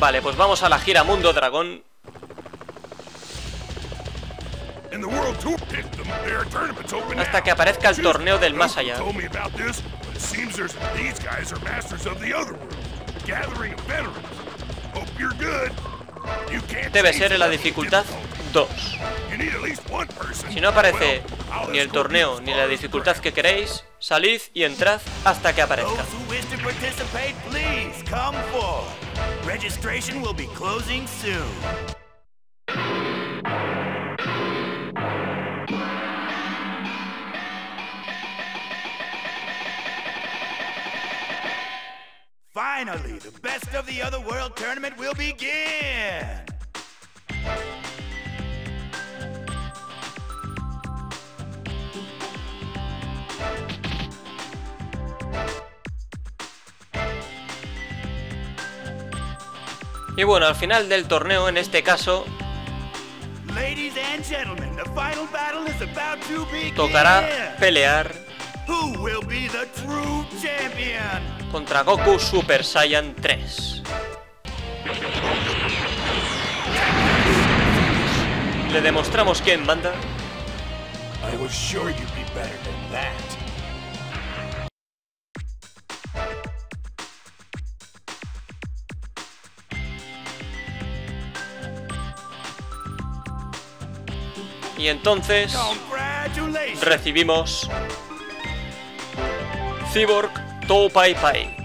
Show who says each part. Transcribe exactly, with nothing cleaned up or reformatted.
Speaker 1: Vale, pues vamos a la gira Mundo Dragón. Hasta que aparezca el torneo del más allá. Debe ser en la dificultad dos. Si no aparece ni el torneo ni la dificultad que queréis, salid y entrad hasta que aparezca.
Speaker 2: Finally, the best of the other world tournament will begin.
Speaker 1: Y bueno, al final del torneo, en este caso,
Speaker 2: Ladies and gentlemen, the final battle is about to begin.
Speaker 1: Tocará pelear
Speaker 2: Who will be the true champion?
Speaker 1: Contra Goku Super Saiyan tres. Le demostramos quién manda.
Speaker 2: I was sure you'd be better than that.
Speaker 1: Y entonces recibimos Cyborg Tou Pai Pai.